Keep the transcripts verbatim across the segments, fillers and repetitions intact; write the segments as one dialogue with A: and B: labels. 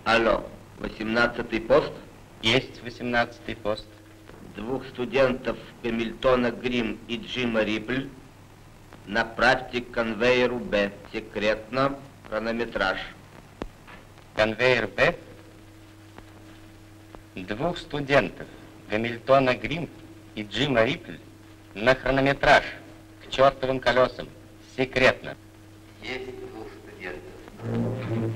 A: Алло, восемнадцатый пост?
B: Есть восемнадцатый пост.
A: Двух студентов Гамильтона Грим и Джима Риппль направьте к конвейеру Б. Секретно, хронометраж.
B: Конвейер Б? Двух студентов Гамильтона Грим и Джима Риппль на хронометраж к чертовым колесам. Секретно.
A: Есть двух студентов.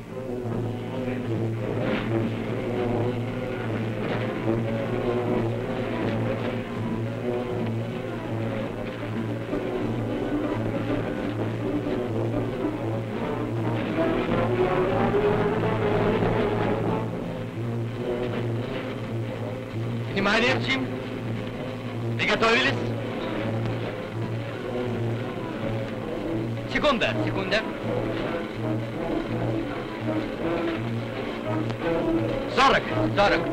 C: Внимание, Джим! Приготовились? Секунда, секунда. Сорок, сорок.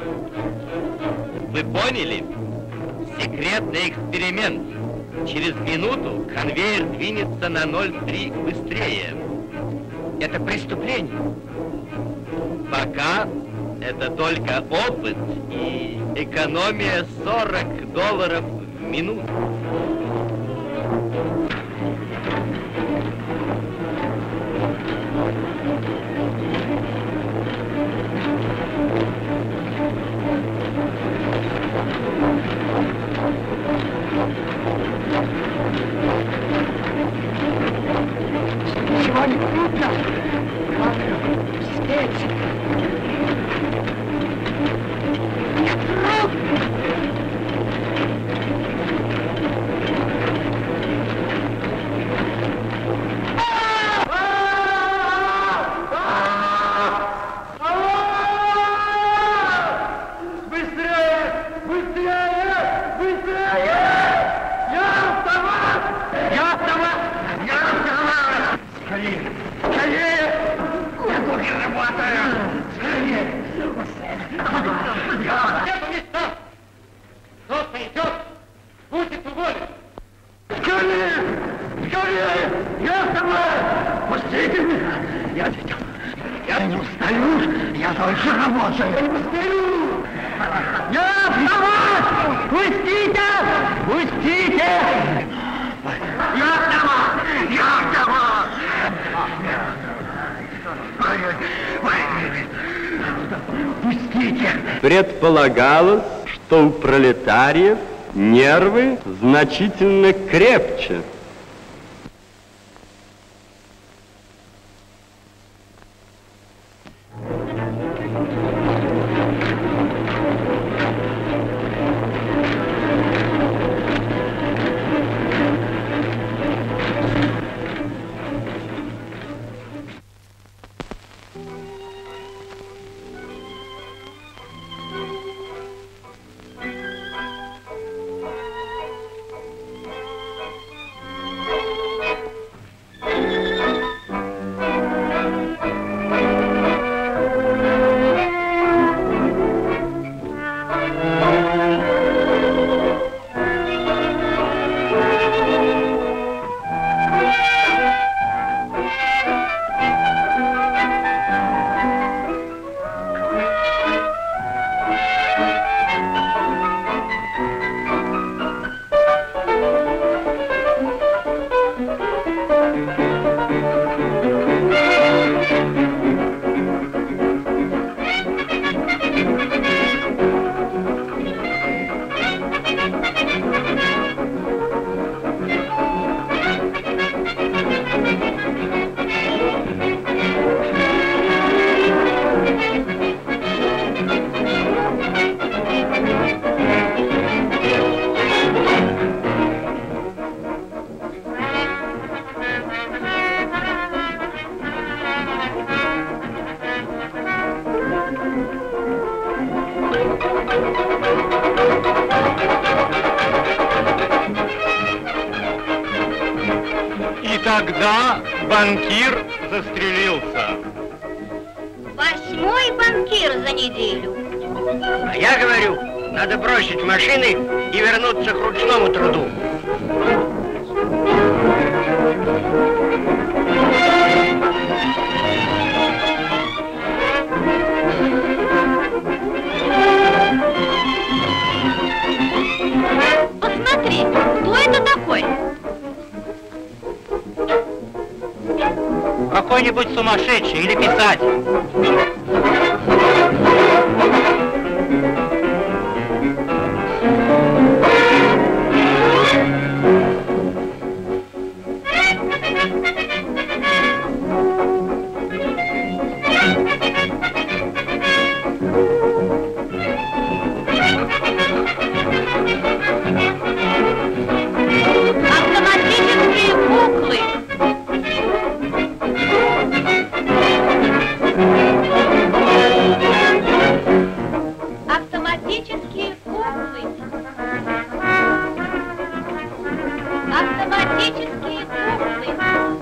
C: Вы поняли? Секретный эксперимент. Через минуту конвейер двинется на ноль целых три быстрее. Это преступление. Пока это только опыт и экономия сорок долларов в минуту.
D: Сегодня крупно. Успеть.
E: Предполагалось, что у пролетариев нервы значительно крепче.
C: Тогда банкир застрелился.
F: Восьмой банкир за неделю.
B: А я говорю, надо бросить машины и вернуться к ручному труду.
F: Посмотри, кто это такой?
C: Какой-нибудь сумасшедший или писатель.
F: Автоматические куклы. Автоматические куклы. Автоматические куклы.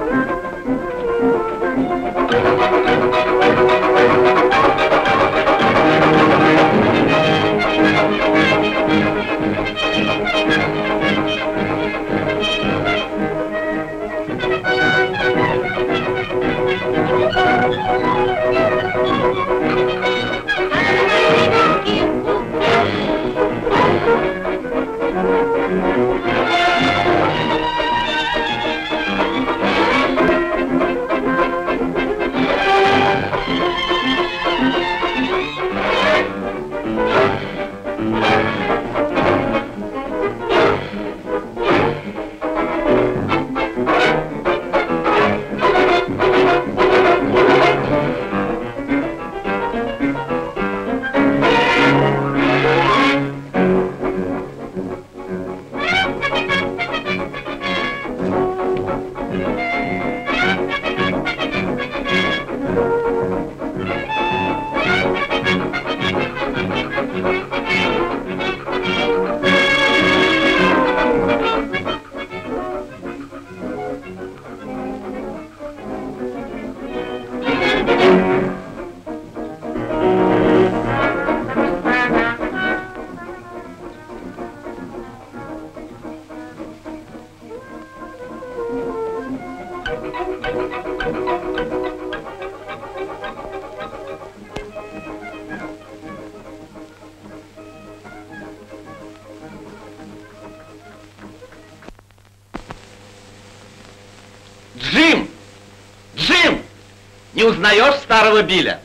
E: Джим! Джим! Не узнаешь старого Билля?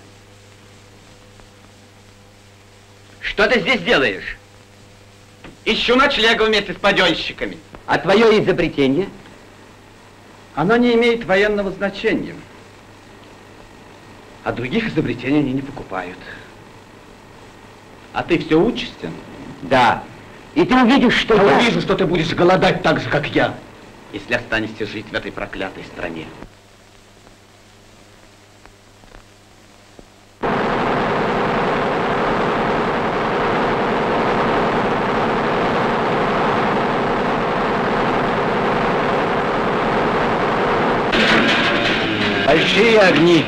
E: Что ты здесь делаешь? Ищу ночлега вместе с паденщиками.
B: А твое изобретение?
E: Оно не имеет военного значения. А других изобретений они не покупают. А ты все учишься?
B: Да. И ты увидишь, что
E: Я
B: я...
E: увижу, что ты будешь голодать так же, как я, если останешься жить в этой проклятой стране.
B: Большие огни.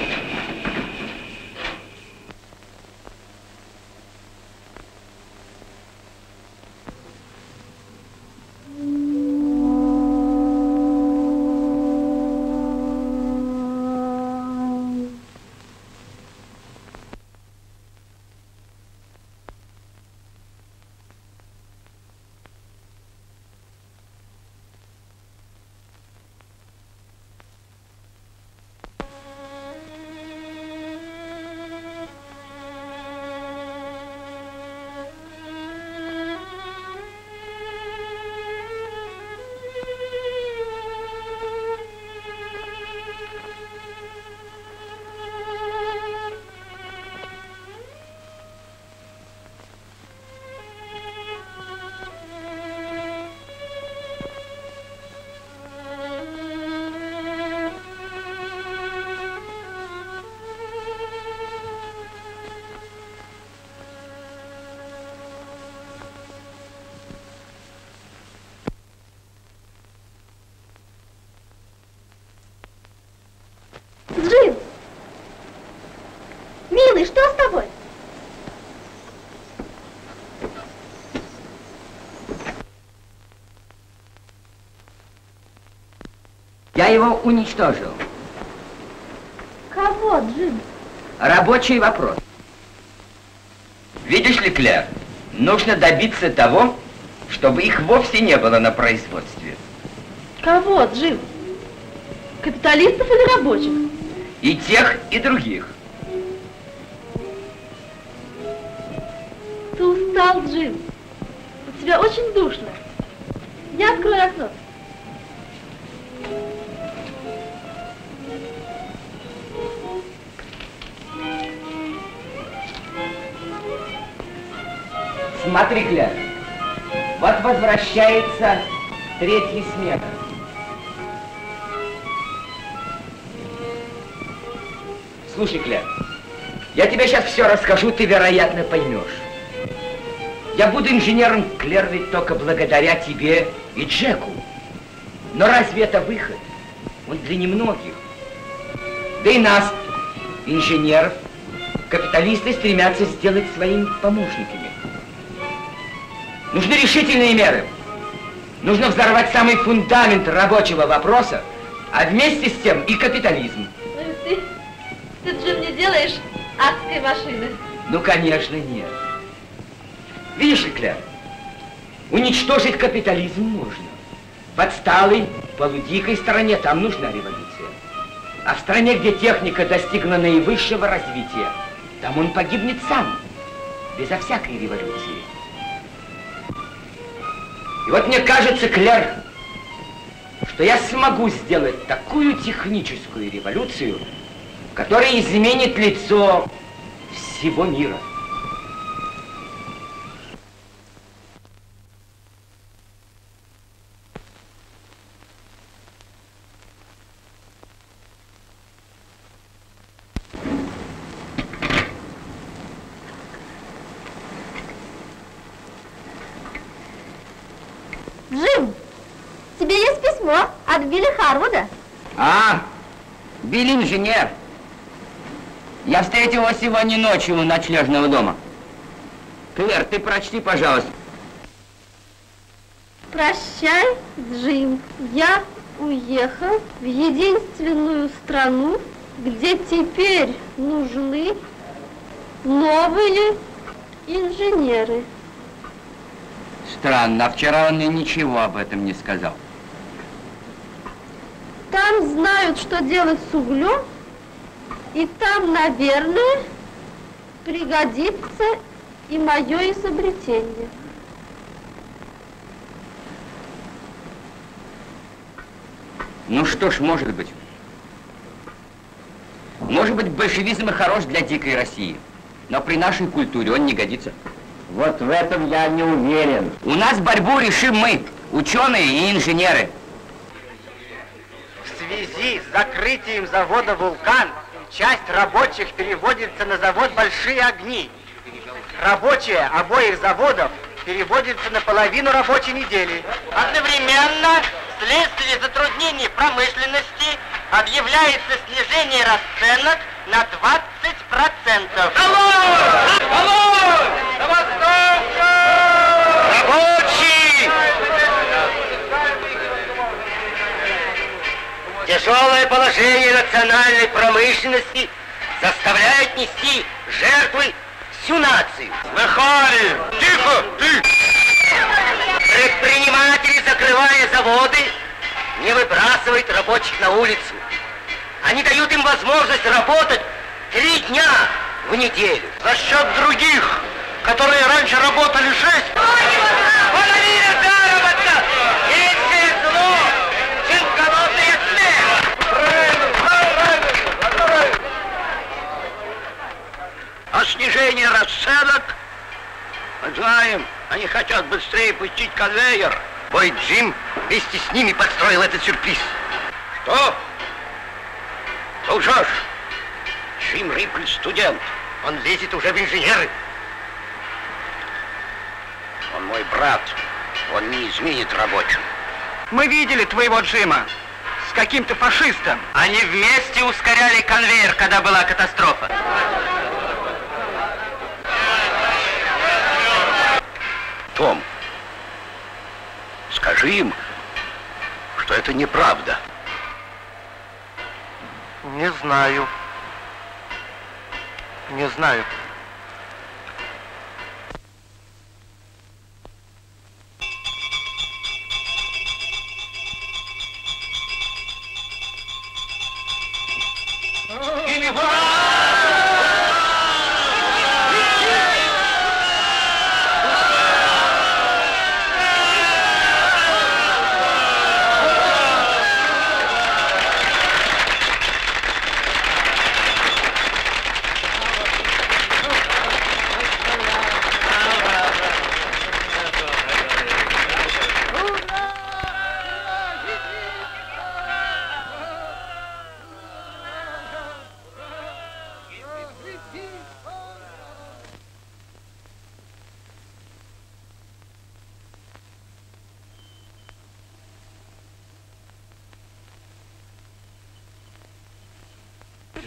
F: Джим! Милый, что с тобой?
B: Я его уничтожил.
F: Кого, Джим?
B: Рабочий вопрос. Видишь ли, Клэр, нужно добиться того,
E: чтобы их вовсе не было на производстве.
F: Кого, Джим? Капиталистов или рабочих?
E: И тех, и других.
F: Ты устал, Джим. У тебя очень душно. Я открою окно.
E: Смотри, Клэр, вот возвращается третья смена. Слушай, Клэр, я тебе сейчас все расскажу, ты, вероятно, поймешь. Я буду инженером, Клэр, ведь только благодаря тебе и Джеку. Но разве это выход? Он для немногих. Да и нас, инженеров, капиталисты стремятся сделать своими помощниками. Нужны решительные меры. Нужно взорвать самый фундамент рабочего вопроса, а вместе с тем и капитализм.
F: Ну, ты, ты, Джим, не делаешь адской машины?
E: Ну, конечно, нет. Видишь ли, Клэр, уничтожить капитализм можно. В отсталой, полудикой стране там нужна революция. А в стране, где техника достигла наивысшего развития, там он погибнет сам, безо всякой революции. И вот мне кажется, Клэр, что я смогу сделать такую техническую революцию, которая изменит лицо всего мира.
F: Джим, тебе есть письмо от Билли Харвуда?
E: А, Билли инженер. Я встретил его сегодня ночью у ночлежного дома. Клэр, ты прочти, пожалуйста.
F: Прощай, Джим. Я уехал в единственную страну, где теперь нужны новые инженеры.
E: Странно, а вчера он мне ничего об этом не сказал.
F: Там знают, что делать с углем, и там, наверное, пригодится и мое изобретение.
E: Ну что ж, может быть. Может быть, большевизм и хорош для дикой России, но при нашей культуре он не годится.
B: Вот в этом я не уверен.
E: У нас борьбу решим мы, ученые и инженеры.
C: В связи с закрытием завода «Вулкан» часть рабочих переводится на завод «Большие огни». Рабочие обоих заводов переводятся на половину рабочей недели. Одновременно, вследствие затруднений промышленности, объявляется снижение расценок на двадцать процентов. Алло! Алло! Забастовка! Рабочий! Тяжелое положение национальной промышленности заставляет нести жертвы всю нацию. Слыхали! Тихо! Ты! Предприниматели, закрывая заводы, не выбрасывают рабочих на улицу. Они дают им возможность работать три дня в неделю. За счет других, которые раньше работали шесть. Половина заработка! Есть зло! Чем голодная смерть! Правильно! Правильно! А снижение расценок? Мы знаем, они хотят быстрее пустить конвейер. Бой Джим вместе с ними подстроил этот сюрприз. Что? Слушаешь? Джим Риппль студент. Он лезет уже в инженеры. Он мой брат. Он не изменит рабочим. Мы видели твоего Джима с каким-то фашистом. Они вместе ускоряли конвейер, когда была катастрофа. Том, скажи им, что это неправда. Не знаю. Не знаю.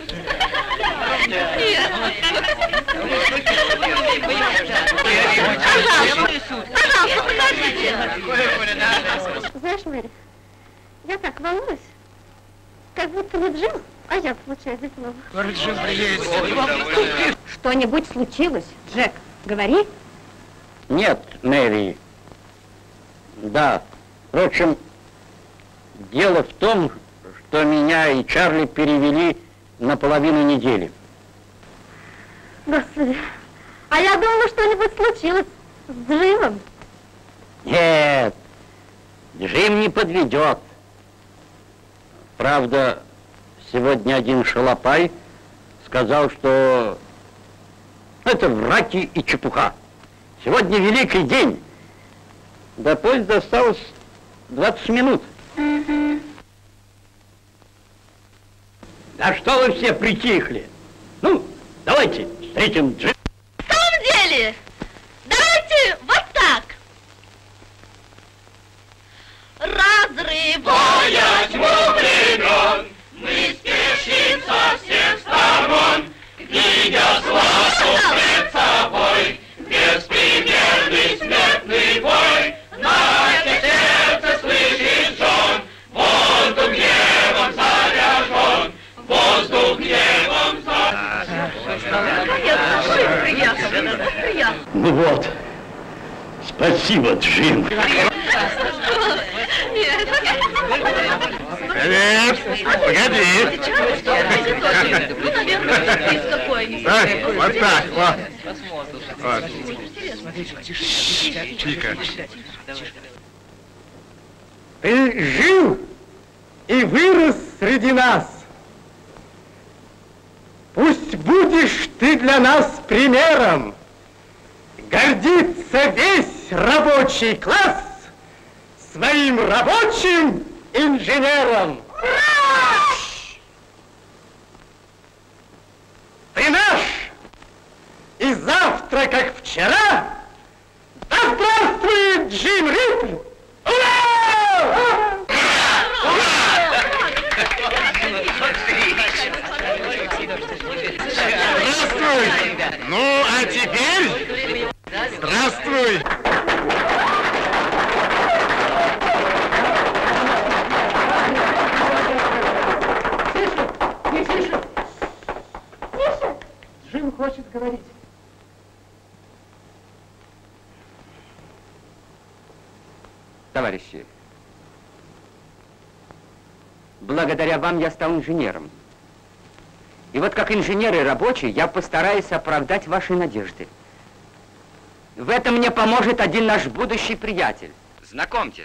F: Пожалуйста, покажите.
D: Знаешь, Мэри, я так волнуюсь, как будто не Джим, а я получаю диплом.
G: Джим приедет.
D: Что-нибудь случилось, Джек? Говори.
B: Нет, Мэри. Да. Впрочем, дело в том, что меня и Чарли перевели на половину недели.
D: Господи, а я думала, что-нибудь случилось с Джимом.
B: Нет, Джим не подведет. Правда, сегодня один шалопай сказал, что это враки и чепуха. Сегодня великий день. До поезда осталось двадцать минут. Да что вы все притихли? Ну, давайте встретим Джим.
F: В самом деле, давайте вот так. Разрывая тьму времен, мы спешим со всех сторон, видя славу пред собой, беспримерный смертный бой. Наше сердце слышит жжен, воздух гневом заряжен, воздух гневом заряжен. Приятно, приятно.
B: Ну вот, спасибо, Джим.
G: Привет, погоди.
F: Ну, наверное, сюрприз какой-нибудь.
G: Так, вот так, вот. Вот. Тихо.
H: Ты жил и вырос среди нас. Пусть будешь ты для нас примером. Гордится весь рабочий класс своим рабочим инженером. Ты наш, и завтра, как вчера, да здравствует Джим Рипл! Ура!
G: Здравствуй! Ну, а теперь... Здравствуй!
H: Джим хочет говорить.
E: Товарищи, благодаря вам я стал инженером. И вот как инженер и рабочий я постараюсь оправдать ваши надежды. В этом мне поможет один наш будущий приятель. Знакомьтесь.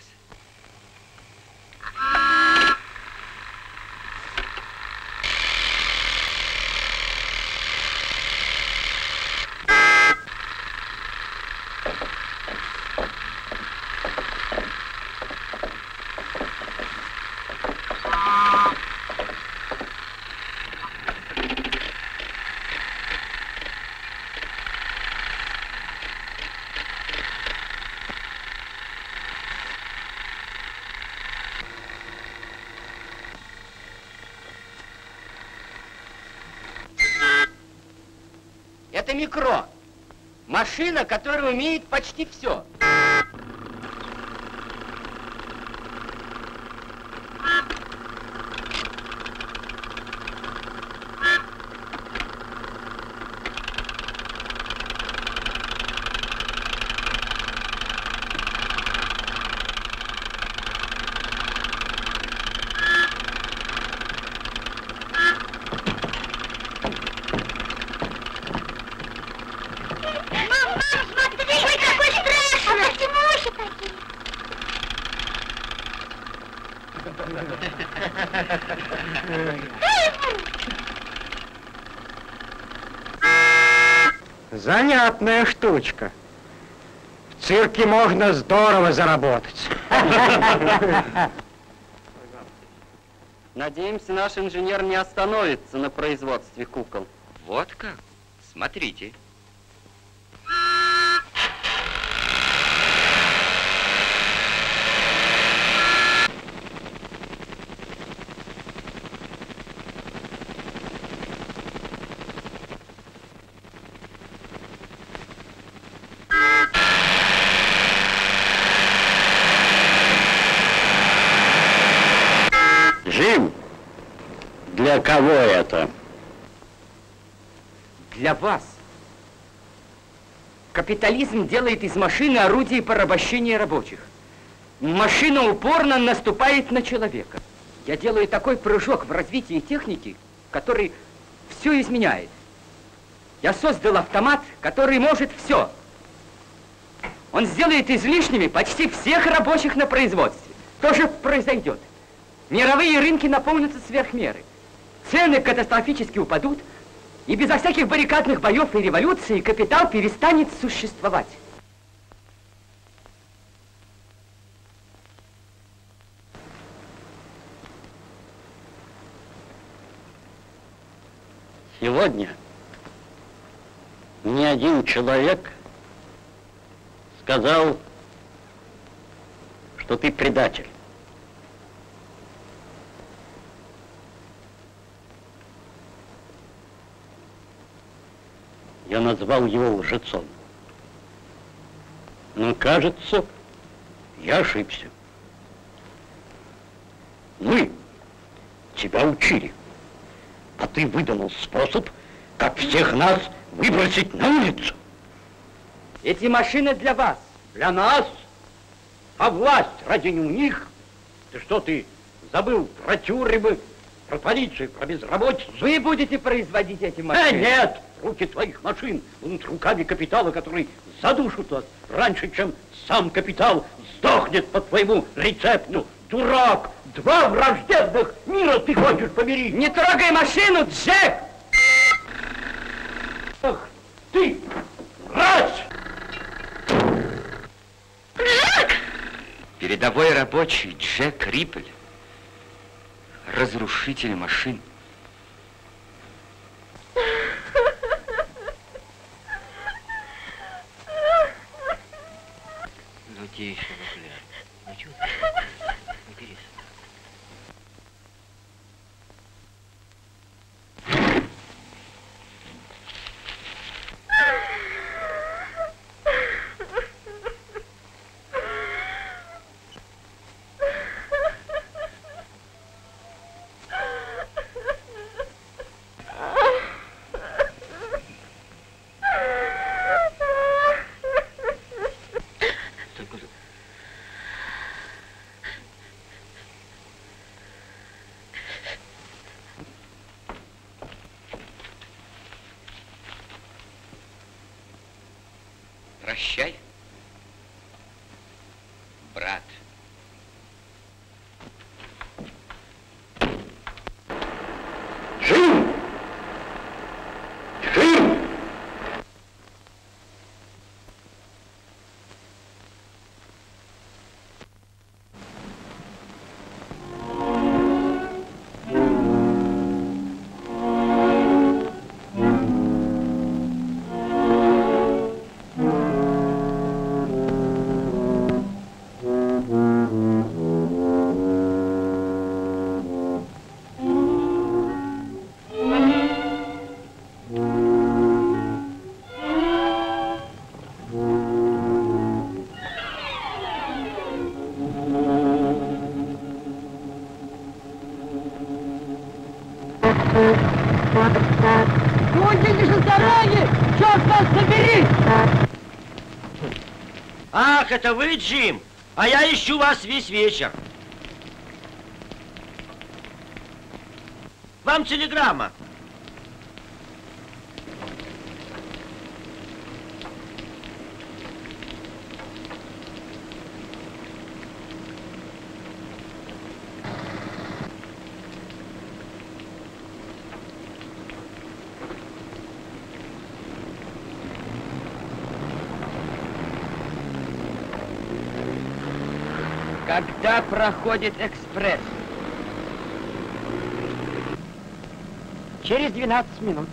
E: Это микро. Машина, которая умеет почти все.
H: Занятная штучка. В цирке можно здорово заработать.
E: Надеемся, наш инженер не остановится на производстве кукол. Вот как? Смотрите.
I: Джим, для кого это?
E: Для вас. Капитализм делает из машины орудие порабощения рабочих. Машина упорно наступает на человека. Я делаю такой прыжок в развитии техники, который все изменяет. Я создал автомат, который может все. Он сделает излишними почти всех рабочих на производстве. То же произойдет. Мировые рынки наполнятся сверх меры. Цены катастрофически упадут, и безо всяких баррикадных боев и революций капитал перестанет существовать.
I: Сегодня ни один человек сказал, что ты предатель. Я назвал его лжецом. Но, кажется, я ошибся. Мы тебя учили, а ты выдумал способ, как всех нас выбросить на улицу.
E: Эти машины для вас.
I: Для нас? А власть ради не у них? Ты что, ты забыл про тюрьмы, про полицию, про безработицу?
E: Вы будете производить эти машины?
I: Э, нет! Руки твоих машин будут руками капитала, который задушит вас раньше, чем сам капитал сдохнет по твоему рецепту. Дурак! Два враждебных мира ты хочешь помирить!
E: Не трогай машину, Джек!
I: Ах, ты! Раз!
E: Передовой рабочий Джек Риппль, разрушитель машин.
C: Ну, тише, Клэр. Ну, чего ты? Ну, иди
E: Прощай, брат.
I: Джим! Джим!
J: Будьте же с дороги! Черт вас побери!
C: Ах, это вы, Джим? А я ищу вас весь вечер. Вам телеграмма.
E: Когда проходит экспресс?
J: Через двенадцать минут.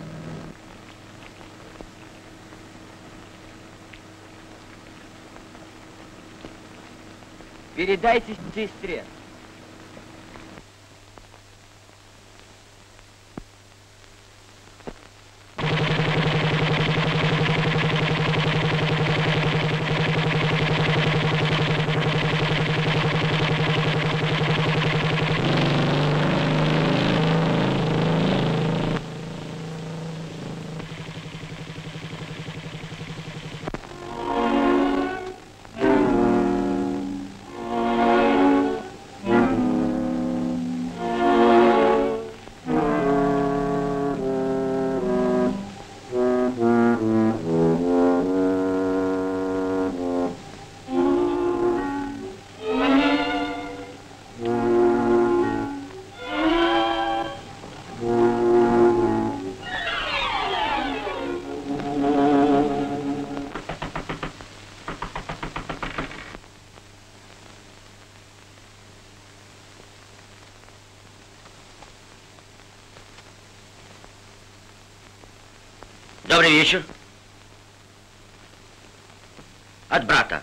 E: Передайте сестре.
C: Добрый вечер. От брата.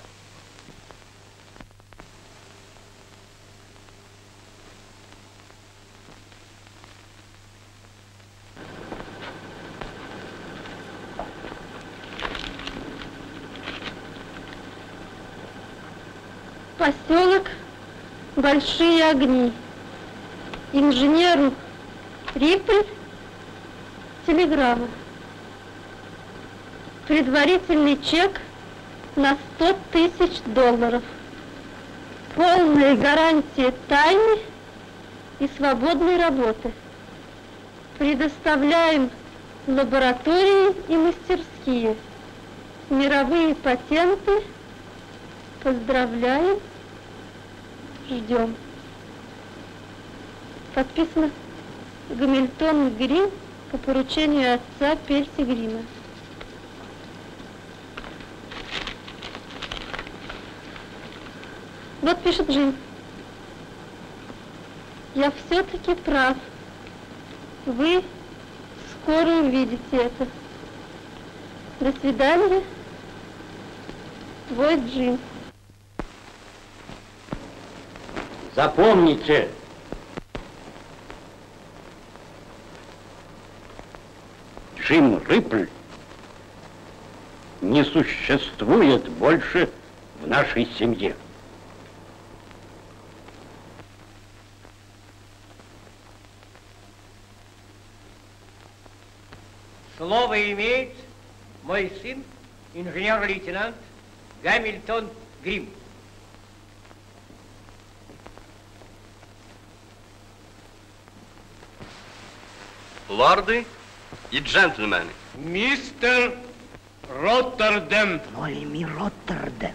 D: Поселок Большие Огни. Инженеру Рипль. Телеграмма. Предварительный чек на сто тысяч долларов. Полная гарантия тайны и свободной работы. Предоставляем лаборатории и мастерские. Мировые патенты. Поздравляем. Ждем. Подписано Гамильтон Грим по поручению отца Пельтигрима. Вот пишет Джим. Я все-таки прав. Вы скоро увидите это. До свидания. Твой Джим.
I: Запомните, Джим Рипль не существует больше в нашей семье.
K: Слово имеет мой сын, инженер-лейтенант Гамильтон Грим.
L: Лорды и джентльмены.
G: Мистер Роттердем.
K: Нолеми Роттердем.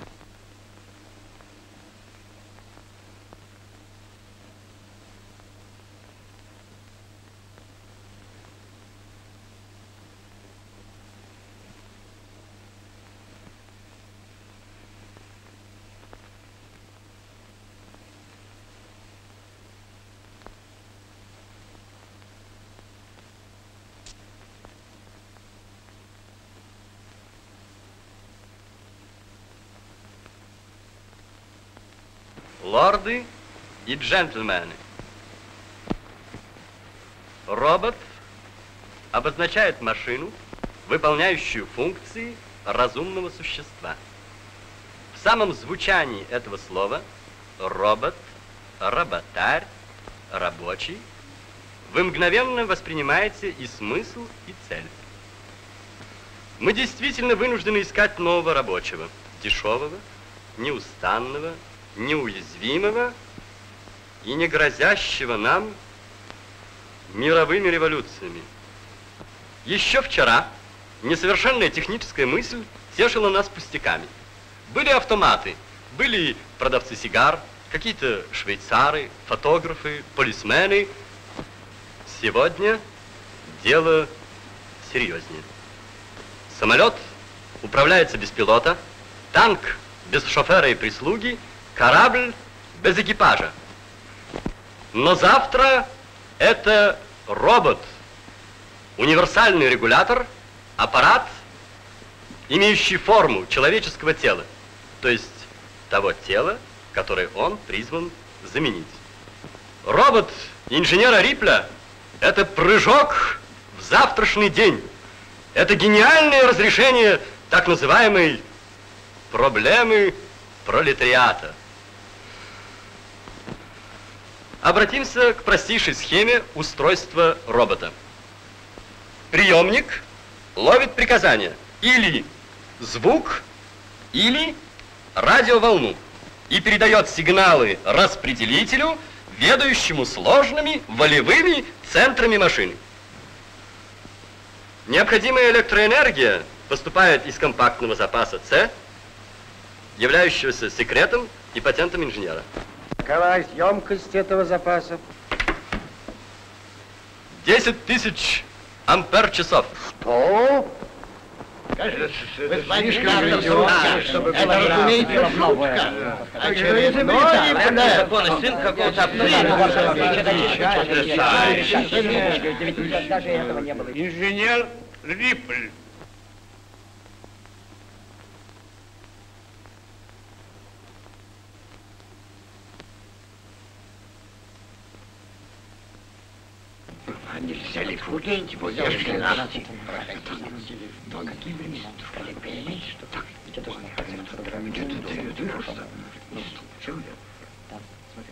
L: Лорды и джентльмены. Робот обозначает машину, выполняющую функции разумного существа. В самом звучании этого слова робот, работарь, рабочий вы мгновенно воспринимаете и смысл, и цель. Мы действительно вынуждены искать нового рабочего, дешевого, неустанного, неуязвимого и не грозящего нам мировыми революциями. Еще вчера несовершенная техническая мысль тешила нас пустяками. Были автоматы, были продавцы сигар, какие-то швейцары, фотографы, полисмены. Сегодня дело серьезнее. Самолет управляется без пилота, танк без шофера и прислуги, корабль без экипажа. Но завтра это робот, универсальный регулятор, аппарат, имеющий форму человеческого тела, то есть того тела, которое он призван заменить. Робот инженера Рипля – это прыжок в завтрашний день. Это гениальное разрешение так называемой проблемы пролетариата. Обратимся к простейшей схеме устройства робота. Приемник ловит приказания или звук, или радиоволну и передает сигналы распределителю, ведающему сложными волевыми центрами машины. Необходимая электроэнергия поступает из компактного запаса С, являющегося секретом и патентом инженера.
K: Какова емкость этого запаса?
L: десять тысяч ампер-часов.
K: Что?
G: Это, разумеется, шутка. Очередной
C: Законы сын какого-то
G: инженер Рипль. А нельзя ли пустить его, если нас проходили? То какие времена? Так, где-то просто. Ну, чем я? Там, смотрите.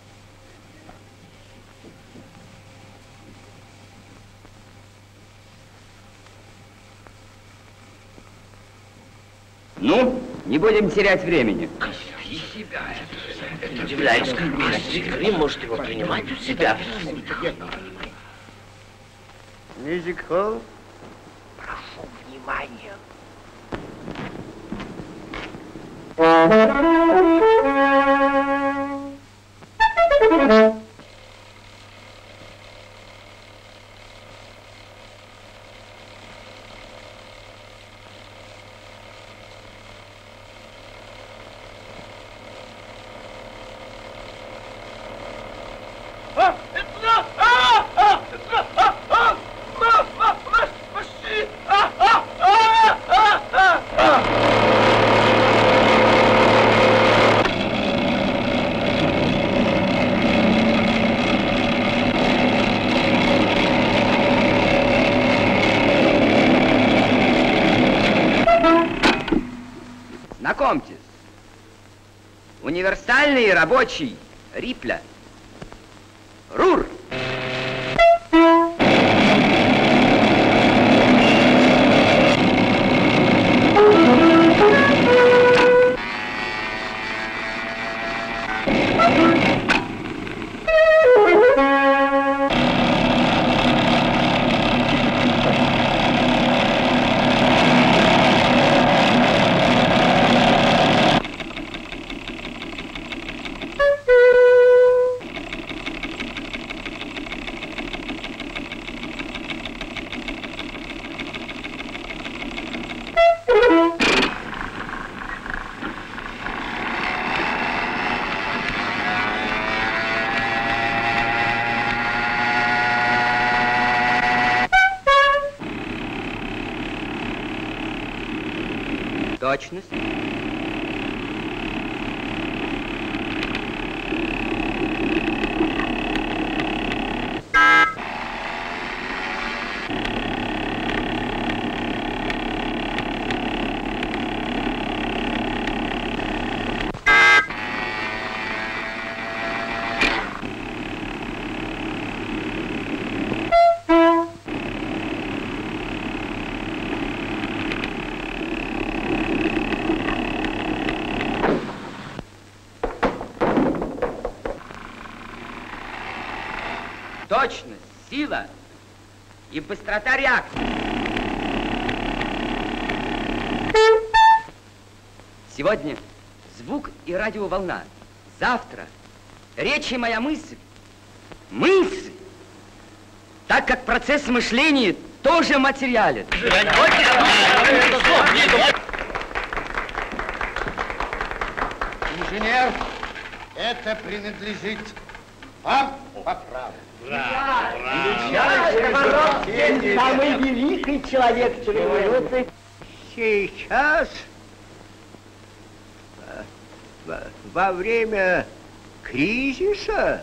E: Ну, не будем терять времени.
K: И себя. Это удивляется, как мистер Грим может его принимать у себя. Мюзик-холл. Прошу внимания.
E: Знакомьтесь, универсальный рабочий Рипля. Рур! Точность. Точность, сила и быстрота реакции. Сегодня звук и радиоволна. Завтра речь и моя мысль. Мысль. Так как процесс мышления тоже материален.
K: Инженер, это принадлежит вам по праву.
J: Самый великий человек революции.
K: Сейчас, во, во время кризиса,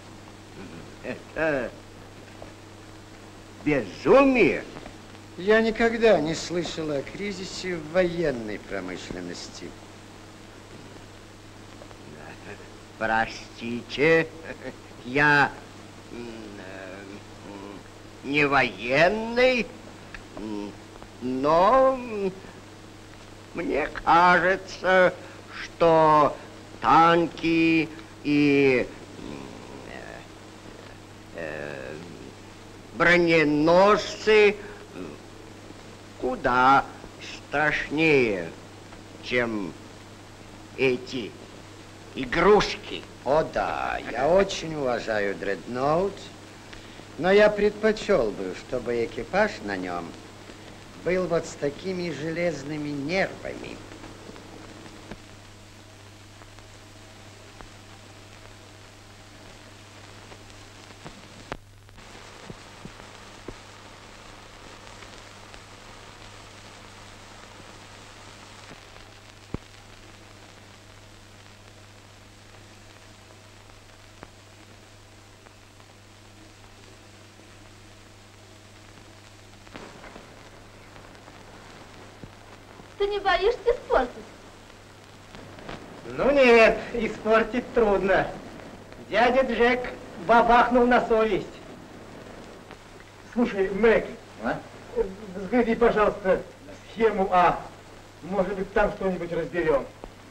K: это безумие. Я никогда не слышал о кризисе в военной промышленности. Простите, я не военный, но мне кажется, что танки и э, броненосцы куда страшнее, чем эти игрушки. О да, я очень уважаю дредноут, но я предпочел бы, чтобы экипаж на нем был вот с такими железными нервами.
F: Ты не боишься испортить?
J: Ну нет, испортить трудно. Дядя Джек бабахнул на совесть. Слушай, Мэг, а? Взгляни, пожалуйста, схему А. Может быть, там что-нибудь разберем.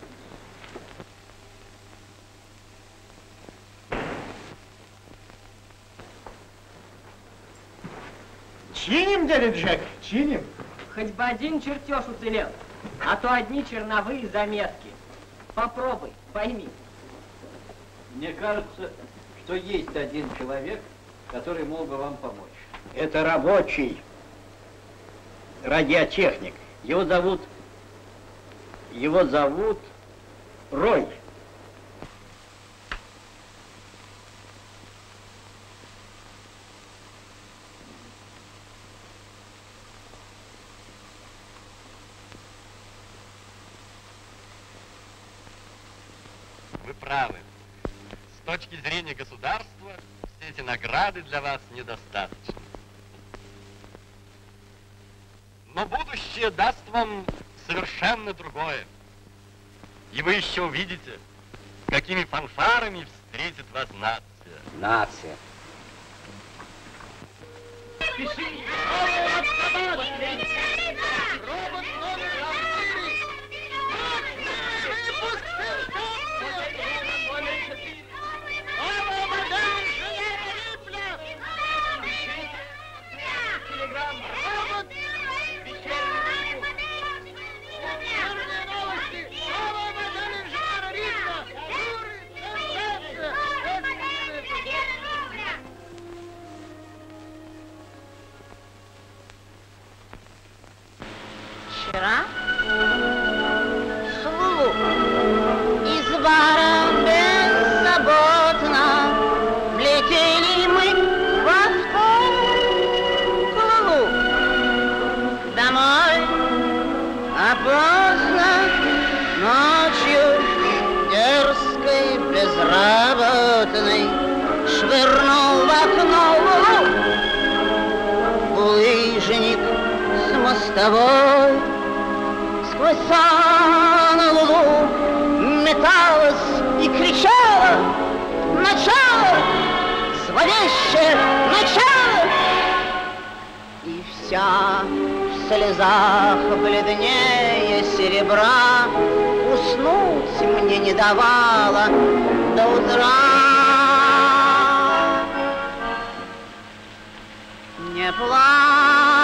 J: Чиним, дядя Джек, чиним.
E: Хоть бы один чертеж уцелел, а то одни черновые заметки. Попробуй, пойми.
I: Мне кажется, что есть один человек, который мог бы вам помочь.
J: Это рабочий радиотехник. Его зовут... Его зовут Рой.
L: Вы правы. С точки зрения государства, все эти награды для вас недостаточны. Но будущее даст вам совершенно другое. И вы еще увидите, какими фанфарами встретит вас нация.
E: Нация.
J: Спеши!
M: Робот номер четыре! Выпуск номер четыре! Новая модель железа Рипля! Телеграмм! Робот! Вечерний выпуск! Верные новости! Новая модель инженера Рипля! Туры! Сенсация!
N: Вчера слух из бара беззаботно влетели мы во вторую клуб. Домой, а поздно ночью дерзкой безработной швырнул в окно булыжник с мостовой. Сквозь сон луну металась и кричала: начало, зловещее начало! И вся в слезах бледнее серебра уснуть мне не давала до утра. Не плачь,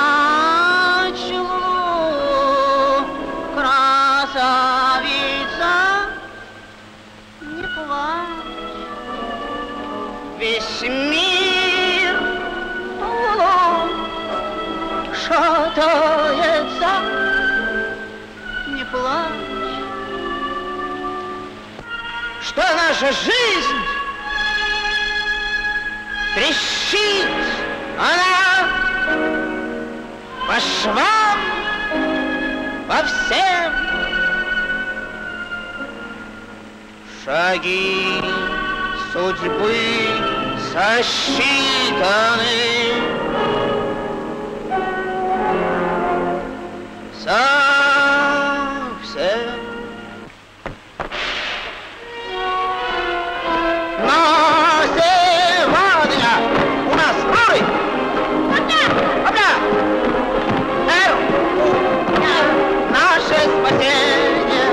N: красавица, не плачь. Весь мир луном шатается, не плачь. Что наша жизнь трещит, она по швам, по всем. Шаги судьбы сосчитаны, совсем. Но сегодня у нас бурый. Наше спасение.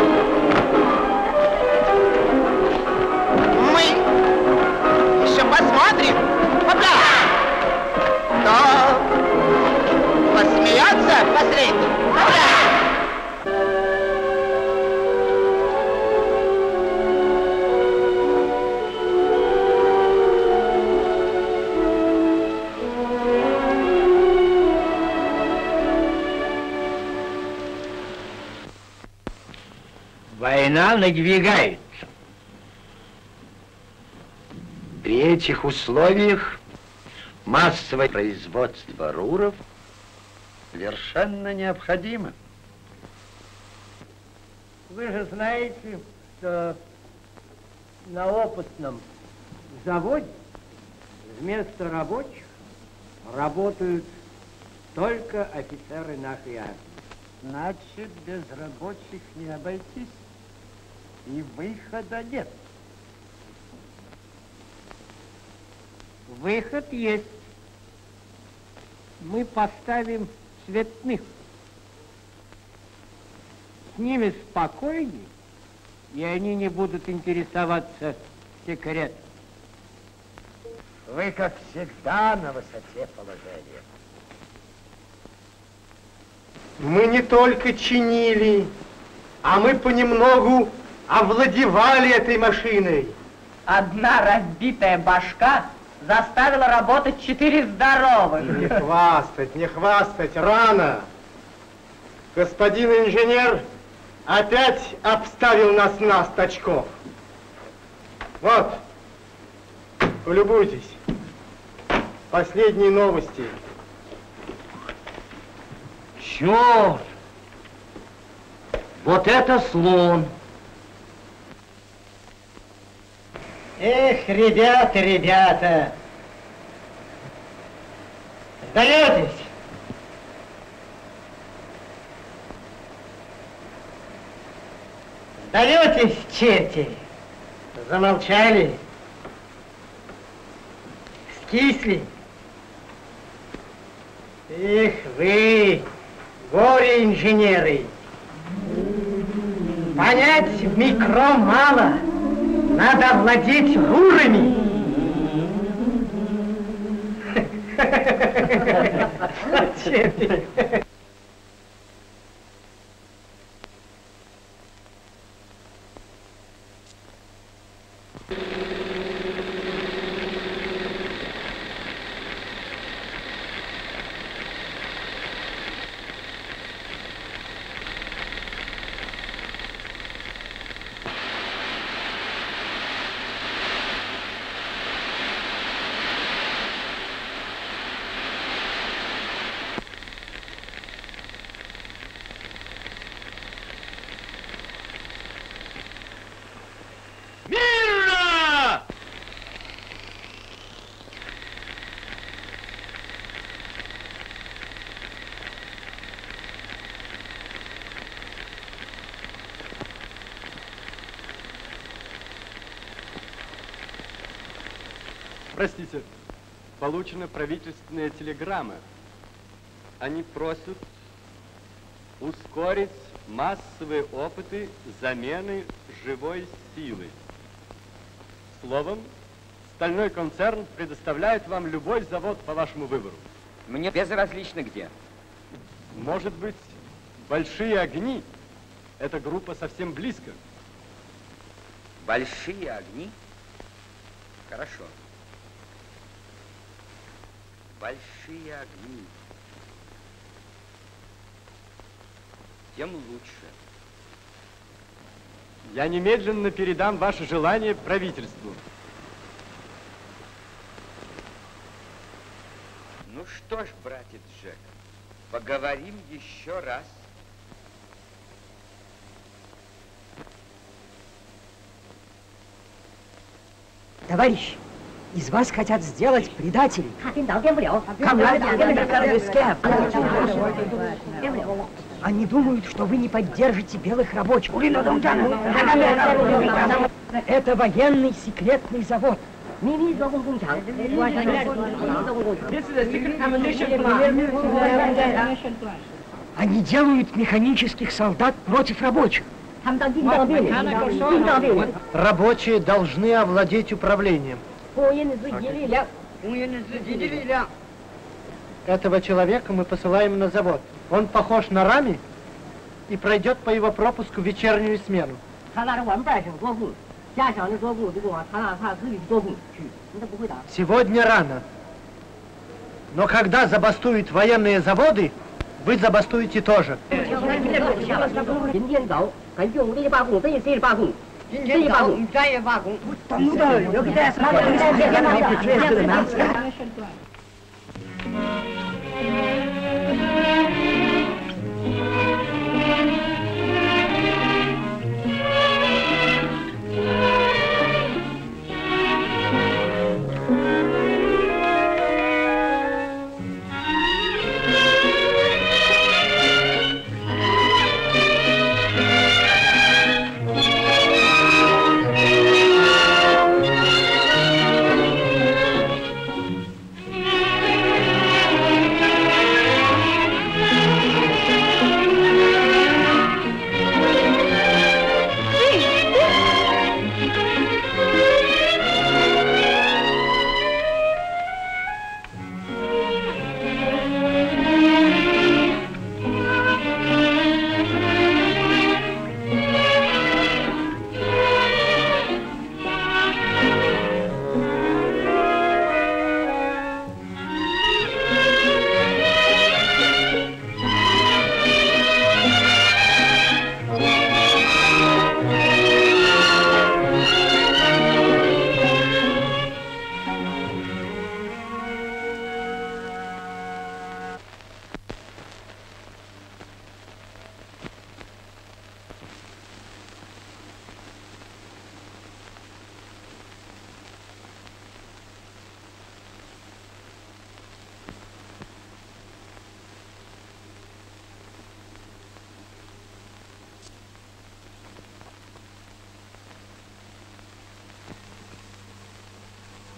N: Мы еще посмотрим, опля, кто посмеется последний. Опля.
K: Война надвигается. При этих условиях массовое производство руров совершенно необходимо.
J: Вы же знаете, что на опытном заводе вместо рабочих работают только офицеры нашей армии.
K: Значит, без рабочих не обойтись, и выхода нет. Выход есть. Мы поставим цветных. С ними спокойней, и они не будут интересоваться секретом. Вы, как всегда, на высоте положения.
J: Мы не только чинили, а мы понемногу овладевали этой машиной.
N: Одна разбитая башка заставила работать четыре здоровых.
J: Не хвастать, не хвастать, рано. Господин инженер опять обставил нас на стачков. Вот, полюбуйтесь. Последние новости.
E: Черт! Вот это слон!
N: Эх, ребята, ребята! Сдаетесь? Сдаетесь, черти? Замолчали? Скисли? Эх вы, горе-инженеры! Понять в микро мало, надо владеть рурами. Черти!
L: Простите, получена правительственная телеграмма. Они просят ускорить массовые опыты замены живой силы. Словом, стальной концерн предоставляет вам любой завод по вашему выбору.
E: Мне безразлично где.
L: Может быть, большие огни? Эта группа совсем близко.
E: Большие огни? Хорошо. Большие огни. Тем лучше.
L: Я немедленно передам ваше желание правительству.
E: Ну что ж, братец Джек, поговорим еще раз.
N: Товарищ, из вас хотят сделать предателей. Они думают, что вы не поддержите белых рабочих. Это военный секретный завод. Они делают механических солдат против рабочих.
J: Рабочие должны овладеть управлением. Этого человека мы посылаем на завод. Он похож на Рами и пройдет по его пропуску вечернюю смену. Сегодня рано. Но когда забастуют военные заводы, вы забастуете тоже.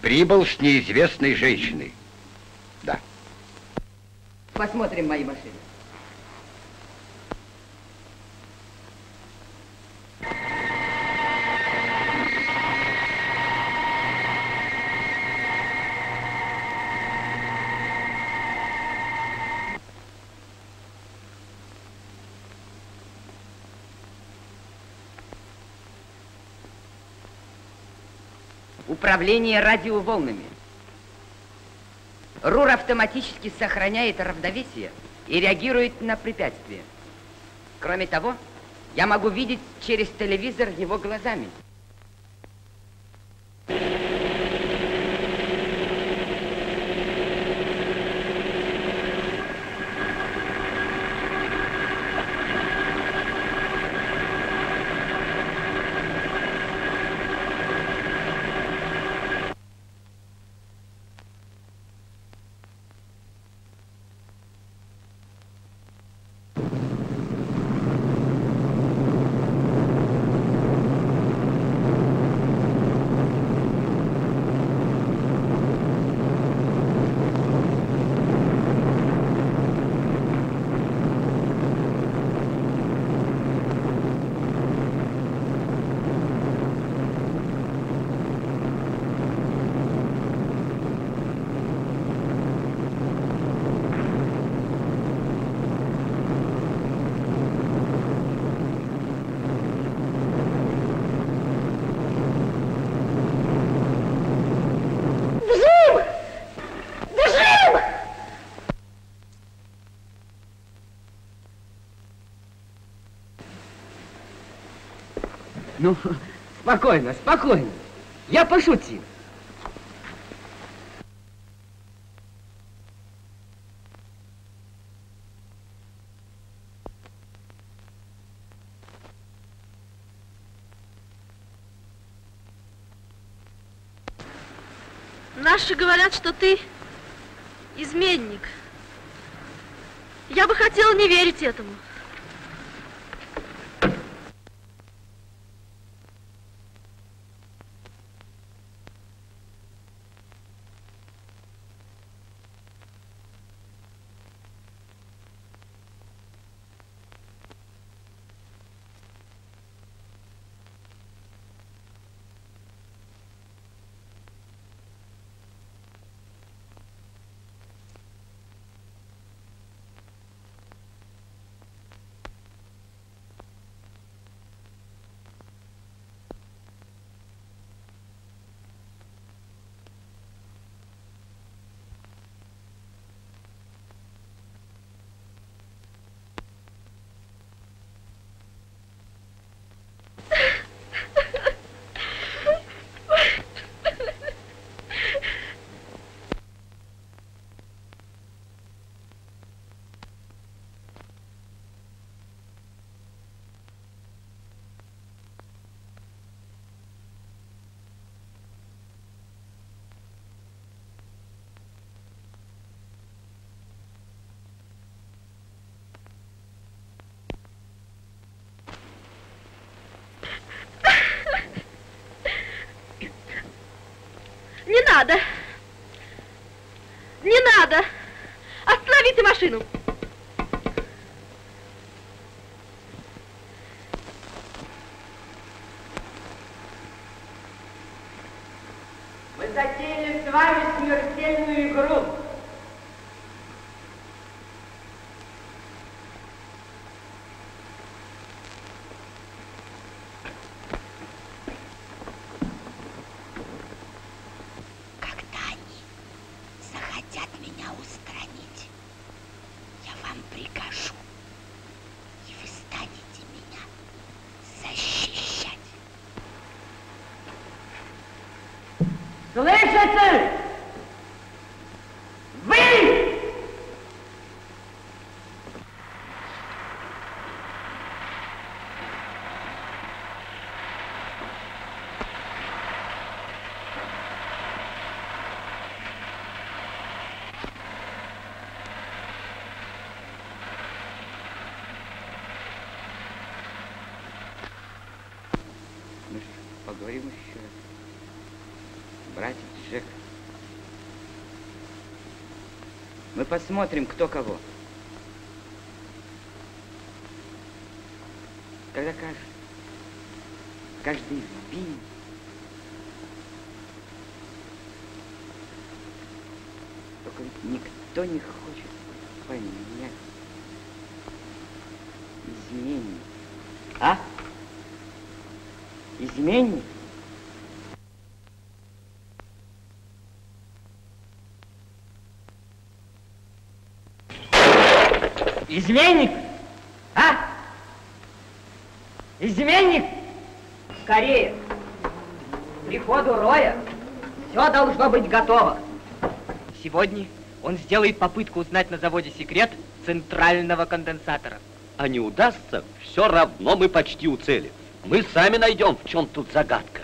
O: прибыл с неизвестной женщиной. Да.
P: Посмотрим мои машины. Управление радиоволнами. РУР автоматически сохраняет равновесие и реагирует на препятствия. Кроме того, я могу видеть через телевизор его глазами. Ну, спокойно, спокойно. Я пошутил.
F: Наши говорят, что ты изменник. Я бы хотела не верить этому. Не надо! Не надо! Остановите машину!
P: Мы затеяли с вами смертельную игру. Слышите? Вы! Ну что, поговорим еще раз. Братец Джек. Мы посмотрим, кто кого. Когда кажется, каждый сбит. Только ведь никто не хочет понять. Изменник. А? Изменник? Изменник? А? Изменник? Скорее. К приходу Роя все должно быть готово. Сегодня он сделает попытку узнать на заводе секрет центрального конденсатора.
I: А не удастся, все равно мы почти у цели. Мы сами найдем, в чем тут загадка.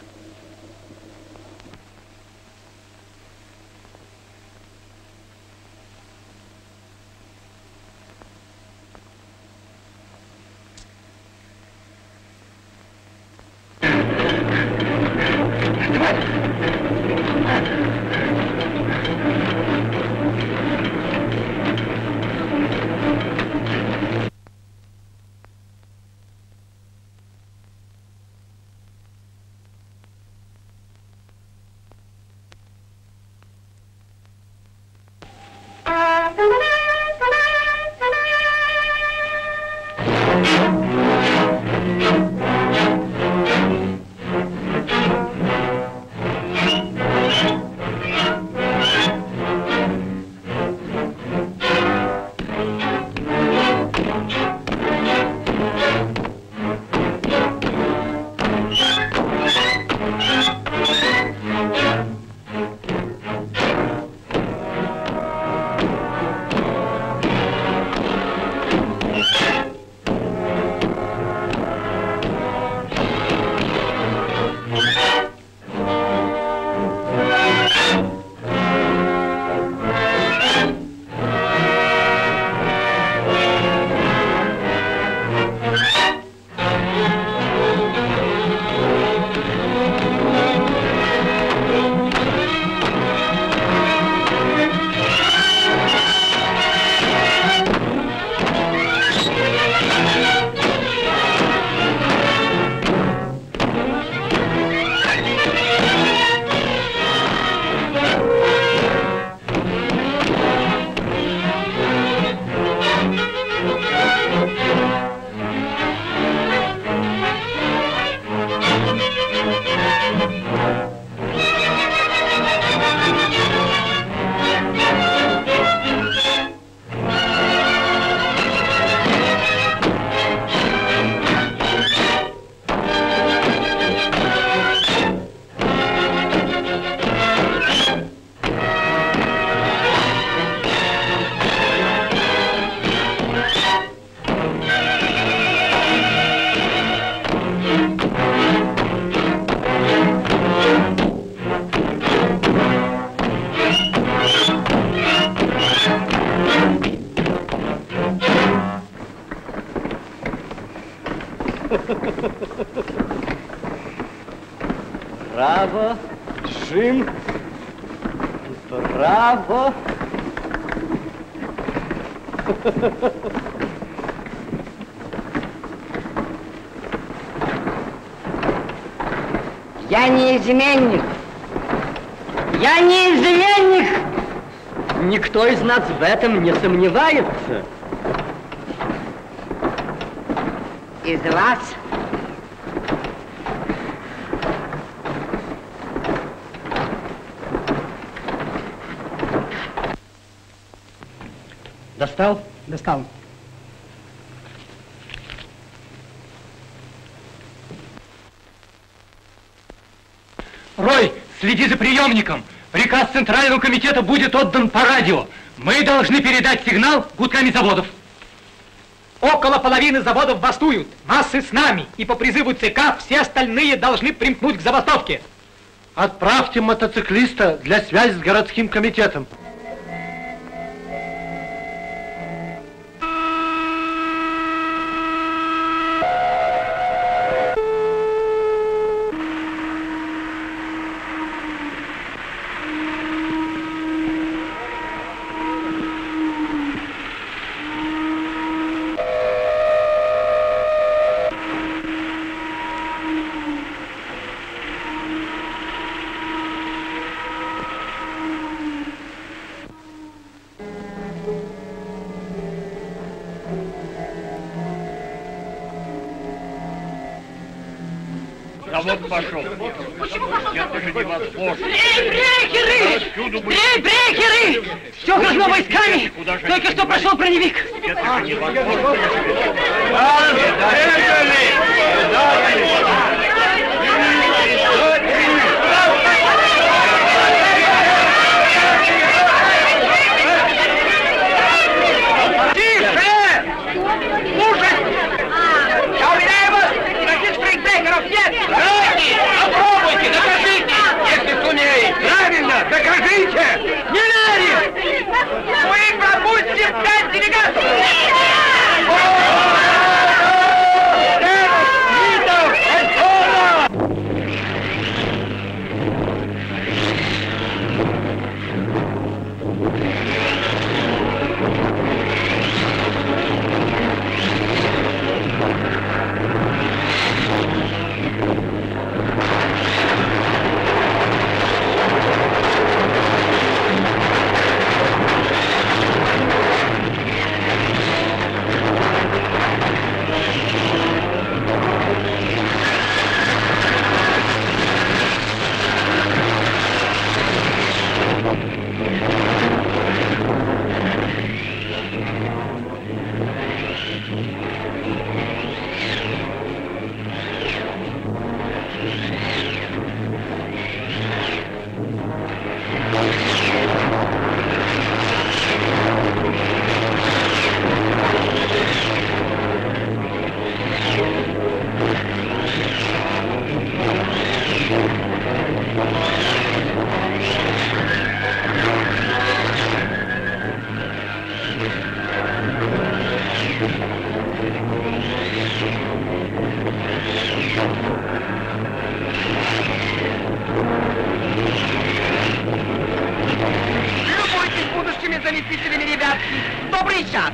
I: Браво, Джим. Браво.
P: Я не изменник. Я не изменник.
I: Никто из нас в этом не сомневается.
P: Из вас?
I: Достал?
N: Достал.
H: Рой, следи за приемником. Приказ Центрального комитета будет отдан по радио. Мы должны передать сигнал гудками заводов. Около половины заводов бастуют. Массы с нами. И по призыву ЦК все остальные должны примкнуть к забастовке.
J: Отправьте мотоциклиста для связи с городским комитетом.
I: Завод пошел. Это же невозможно.
P: Брейкеры! Брейкеры! Все окружено войсками! Только что прошел броневик.
I: Это же невозможно.
C: Попробуйте, докажите, если сумеете. Правильно, докажите. Не верим. Мы пропустим пять делегатов.
M: заместителями, ребятки. Добрый час.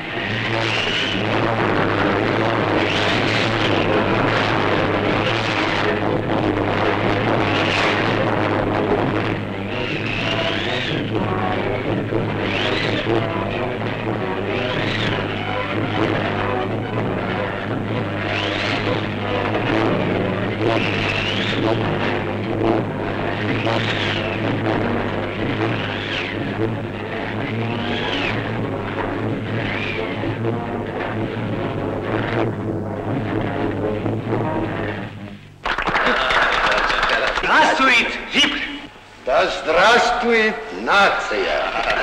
C: Здравствует Вип!
K: Да здравствует нация!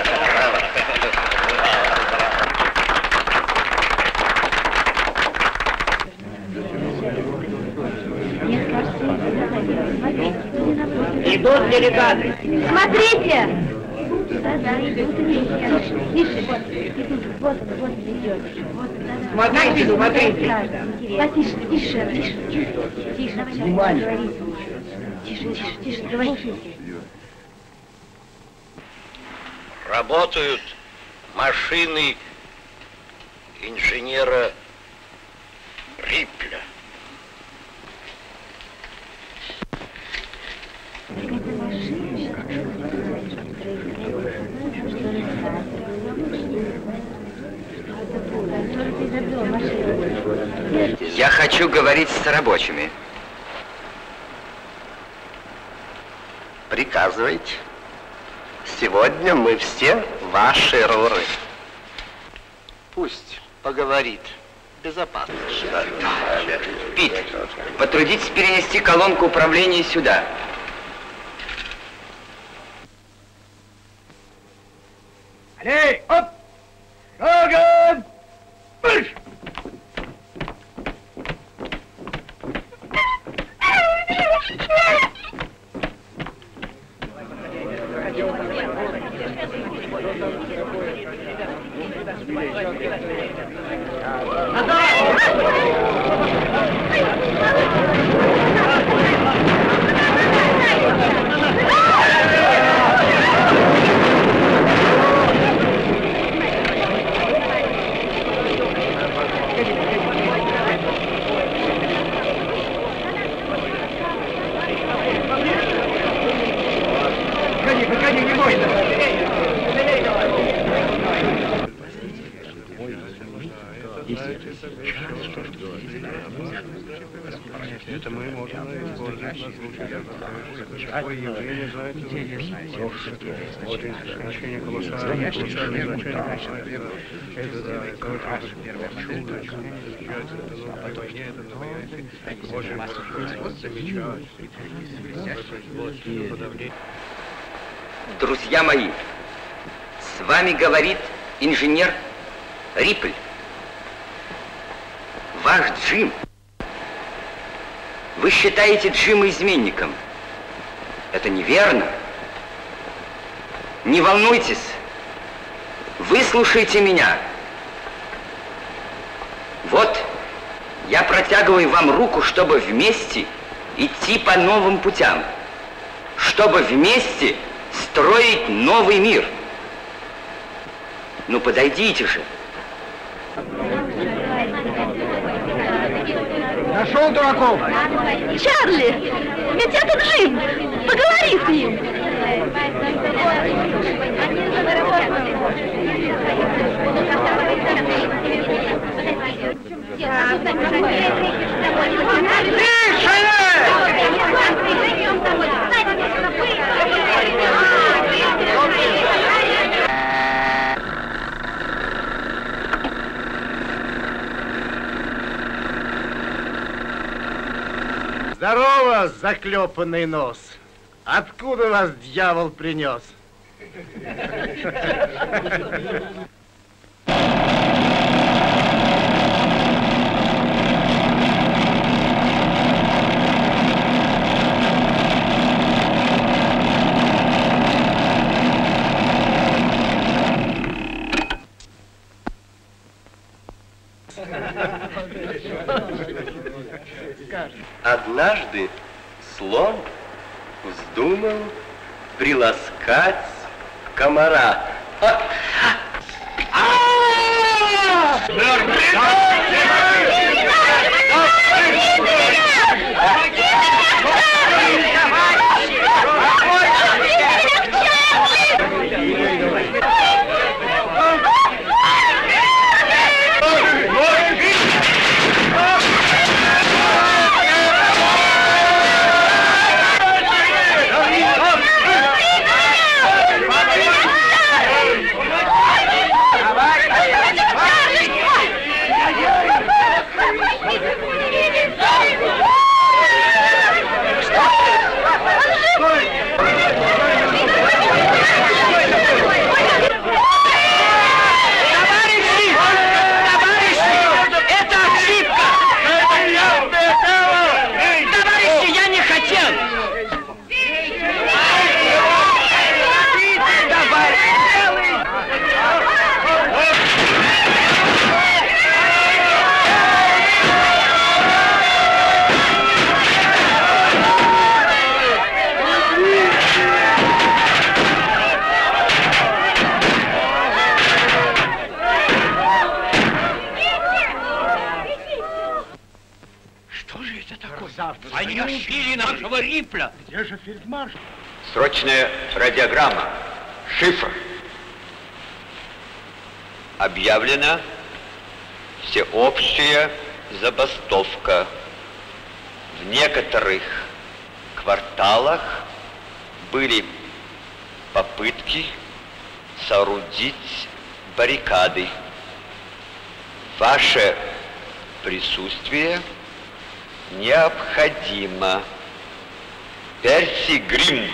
C: Идут делегаты.
D: Смотрите! Да-да, идут и тише, вот, идут, вот, вот, идет.
C: Смотрите, смотрите.
D: Потише, тише, тише, тише, давай,
C: Внимание.
D: Тише, тише, тише, говори.
C: Работают машины инженера Рипля.
E: Я хочу говорить с рабочими.
K: Приказывайте. Сегодня мы все ваши руры.
E: Пусть поговорит. Безопасно. Пит, потрудитесь перенести колонку управления сюда.
C: Аллей, оп! Шагом! Марш!
L: Это мы можем использовать на случай. Такое явление называется очень значение колоссальное, колоссальное значение. Это, да, это очень чудо, чудо, замечательно. Это на войне, это на войне. Очень замечательно.
E: Друзья мои, с вами говорит инженер Рипль. Ваш Джим. Вы считаете Джима изменником. Это неверно. Не волнуйтесь. Выслушайте меня. Вот, я протягиваю вам руку, чтобы вместе идти по новым путям. Чтобы вместе строить новый мир. Ну, подойдите же.
J: Нашел дураков?
F: Чарли, ведь это Джим. Поговори с ним.
J: Здорово, заклепанный нос. Откуда вас дьявол принес?
Q: Однажды слон вздумал приласкать комара.
I: Они убили нашего Рипля.
J: Где же фельдмаршал?
O: Срочная радиограмма. Шифр. Объявлена всеобщая забастовка. В некоторых кварталах были попытки соорудить баррикады. Ваше присутствие необходимо. Перси Грим.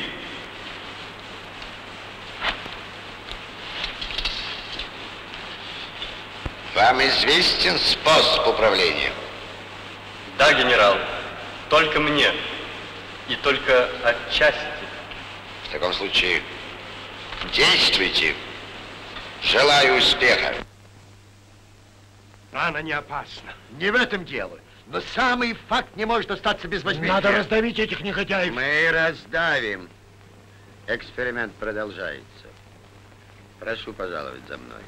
K: Вам известен способ управления?
L: Да, генерал. Только мне. И только отчасти.
K: В таком случае действуйте. Желаю успеха.
I: Рана не опасна.
K: Не в этом дело. Но самый факт не может остаться без возмездия.
J: Надо раздавить этих негодяев.
K: Мы раздавим. Эксперимент продолжается. Прошу пожаловать за мной.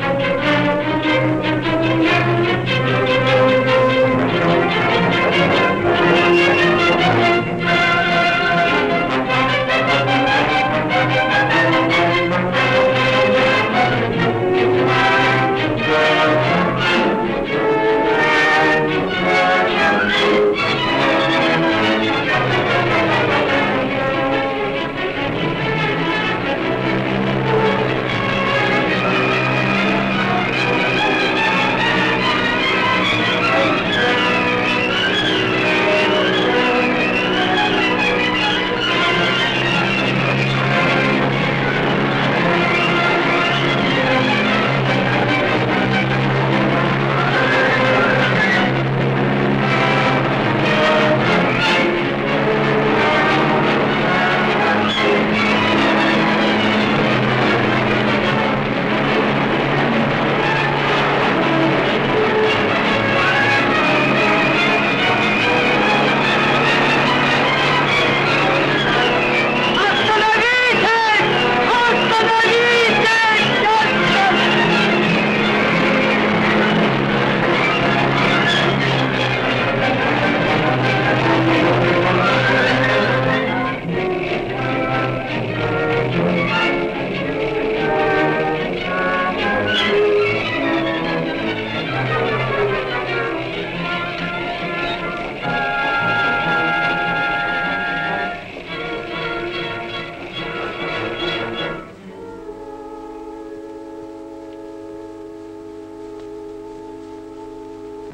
M: Thank you.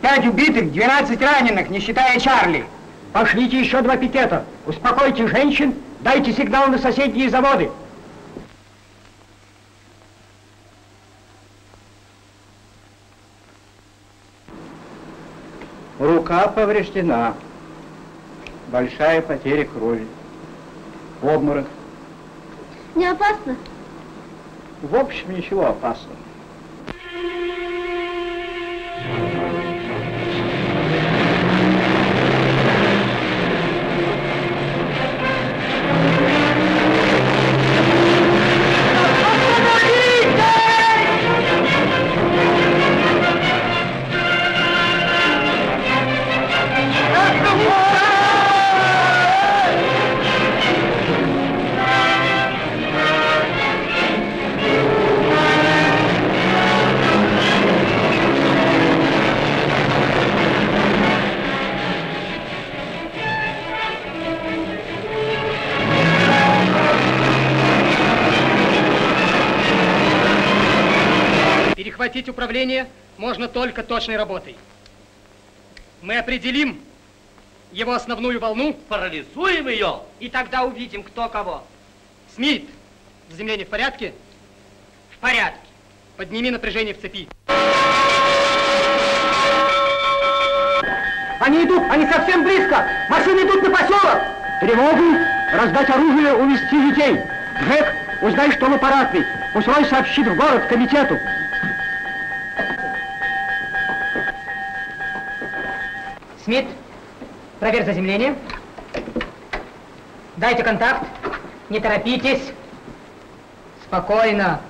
R: Пять убитых, двенадцать раненых, не считая Чарли. Пошлите еще два пикета. Успокойте женщин, дайте сигнал на соседние заводы.
I: Рука повреждена. Большая потеря крови. Обморок.
D: Не опасно?
I: В общем, ничего опасного.
H: Перехватить управление можно только точной работой. Мы определим его основную волну.
C: Парализуем ее.
P: И тогда увидим, кто кого.
H: Смит, заземление в порядке?
P: В порядке.
H: Подними напряжение в цепи.
R: Они идут, они совсем близко. Машины идут на поселок. Тревогу, раздать оружие, увести детей. Джек, узнай, что в аппаратной. Пусть Рой сообщит в город, комитету.
P: Смит, проверь заземление. Дайте контакт. Не торопитесь. Спокойно.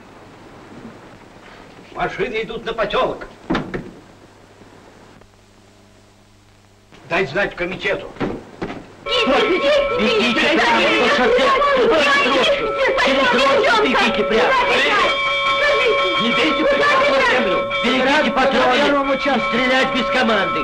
I: Машины идут на поселок. Дай знать комитету.
M: Бегите прямо по шоссе. Бегите прямо.
C: Не бейте прямо на землю. Берегите патроны и стрелять без команды.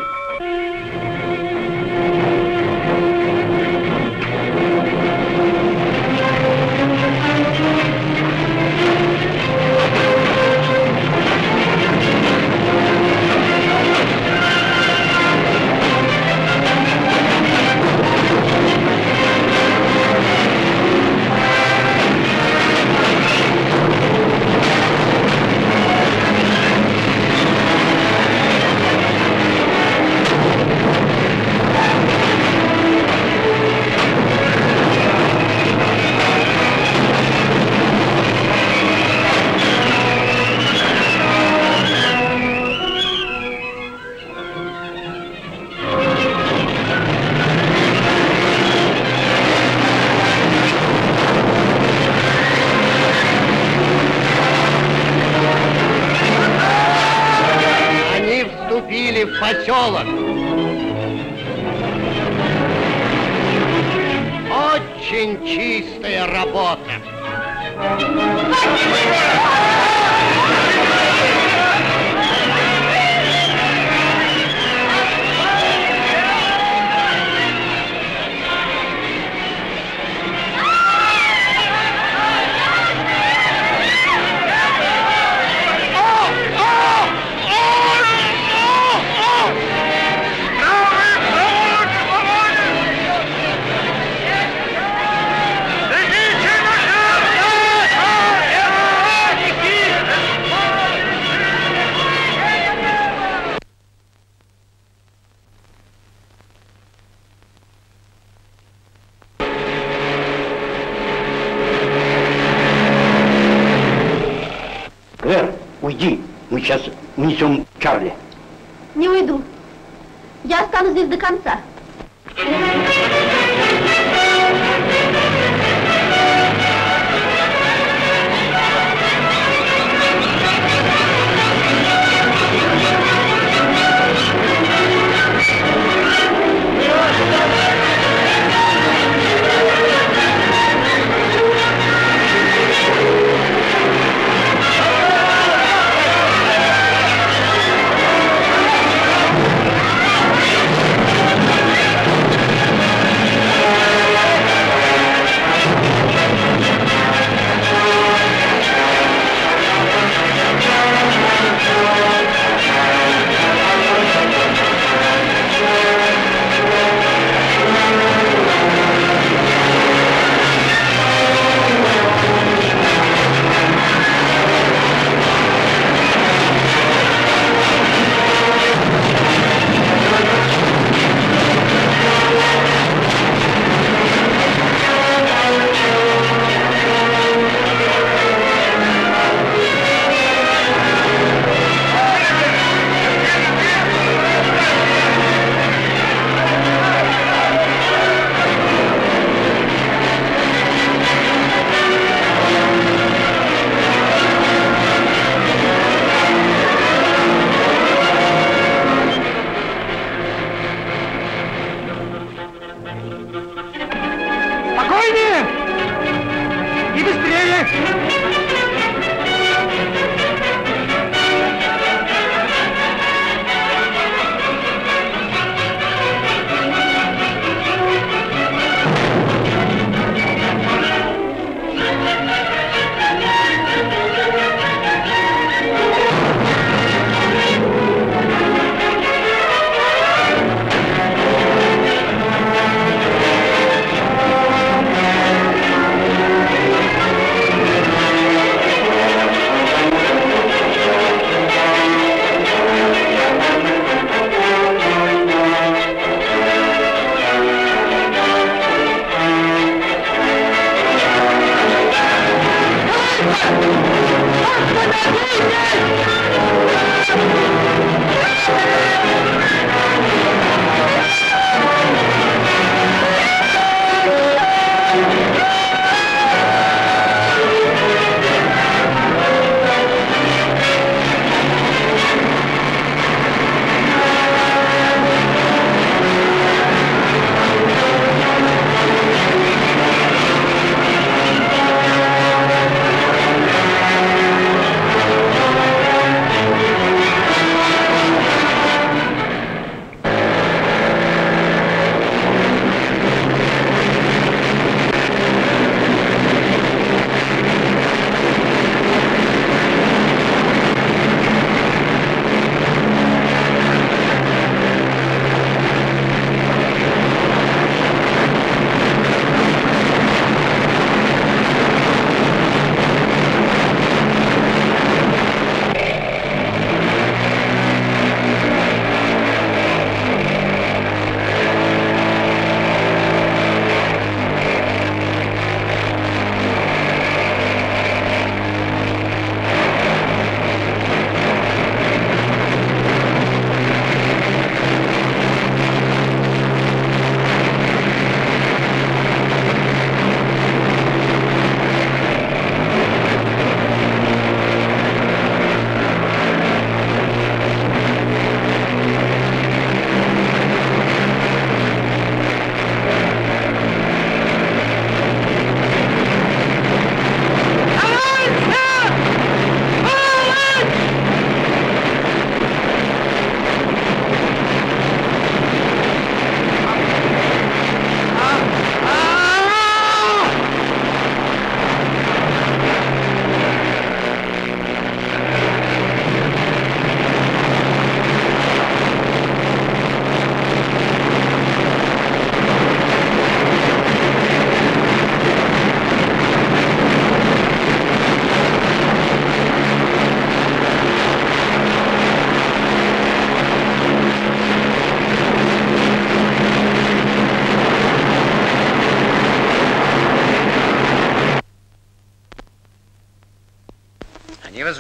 C: В поселок. Очень чистая работа.
I: Клэр, уйди. Мы сейчас унесем Чарли.
D: Не уйду. Я останусь здесь до конца.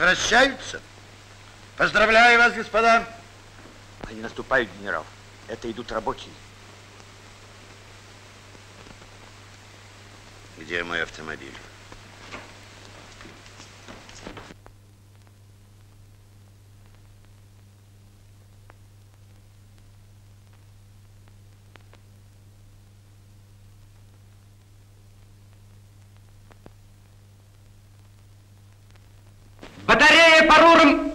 K: возвращаются. Поздравляю вас, господа.
S: Они наступают, генерал. Это идут рабочие.
K: Где мой автомобиль?
E: Батарея по рурам